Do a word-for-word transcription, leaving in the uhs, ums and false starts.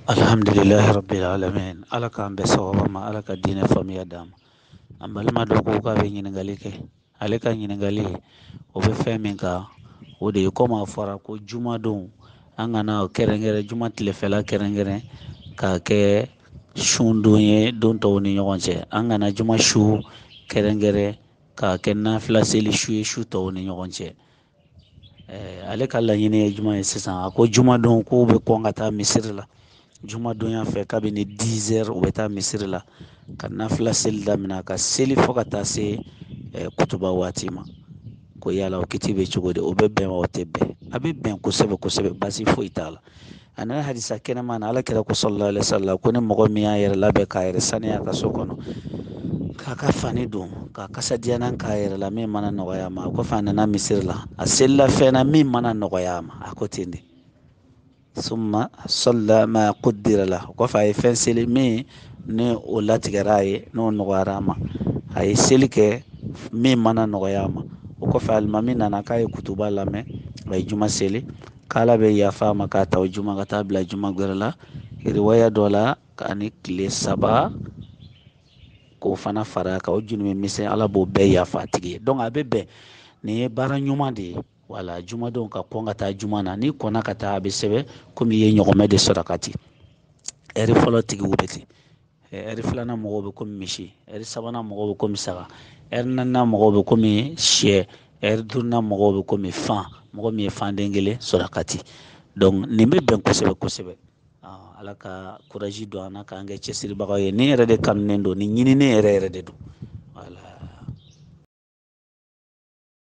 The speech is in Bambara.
Alhamdulillahi rabbil alamin. Ala k'an bɛn sababa ma, Ala ka diinɛ faamuya d'an ma. An balima dɔ ko k'a bɛ ɲininkali kɛ. Ale ka ɲininkali o bɛ fɛn min kan, o de ye komi a fɔra ko jumadon an kana kɛrɛnkɛrɛn juma tilefɛla kɛrɛnkɛrɛn k'a kɛ sun don ye don tɔw ni ɲɔgɔn cɛ. An kana juma su kɛrɛnkɛrɛn k'a kɛ nafila seli su ye su tɔw ni ɲɔgɔn cɛ. Ɛɛ ale ka laɲini ye juma ye sisan, a ko jumadon k'u bɛ kɔn ka taa misiri la. Jumadonya fɛ kabini dix heures u bɛ taa misiri la ka nafila seli daminɛ ka seli fo ka taa se kutuba waati ma. Ko yala o kiti bɛ cogo di? O bɛ bɛn wa o tɛ bɛn? A bɛ bɛn kosɛbɛ kosɛbɛ, basi foyi t'a la. A nana hadisa kɛnɛma na Alakira ko sallallahu alaihi wasallam ko ni mɔgɔ min y'a yɛrɛ labɛn k'a yɛrɛ saniya a ka so kɔnɔ, k'a ka fani don, k'a kasadiyanan k'a yɛrɛ la min mana nɔgɔya a ma, o kɔfɛ a nana misiri la, a selila fɛn na min mana nɔgɔya a ma, a ko ten de. Summa salla ma quddira la, o kɔfɛ a ye fɛn seli min ni o latigɛra a ye n'o nɔgɔyara a ma, a ye seli kɛ min mana nɔgɔya a ma. O kɔfɛ alimami nana k'a ye kutuba lamɛn, a ye juma seli, k'Ala bɛ yafa a ma k'a ta o juma ka taa bila juma wɛrɛ la. Riwaya dɔ la k'ani tile saba k'o fana fara a kan, o jurumu misɛn Ala b'o bɛɛ yafa a tigi ye. Donc a bɛ bɛn, nin ye baara ɲuman de ye. Wala jumadenw ka kɔn ka taa juma na, n'i kɔnna ka taa a bɛ sɛbɛn komi i ye ɲɔgɔmɛ de sɔrɔ ka ten. Ɛri fɔlɔ tigiw bɛ ten, ɛri filanan mɔgɔw bɛ komi misi, ɛri sabanan mɔgɔw bɛ komi saga, ɛri naaninan mɔgɔw bɛ komi sɛ, ɛri duurunan mɔgɔw bɛ komi fan, mɔgɔ min ye fanden kelen sɔrɔ ka ten. Donc nin bɛ bɛn kosɛbɛ kosɛbɛ. Ala ka courage don an na k'an kɛ cɛsiribagaw ye. Nin yɛrɛ de kanunen don, nin ɲininen yɛrɛ yɛrɛ de don.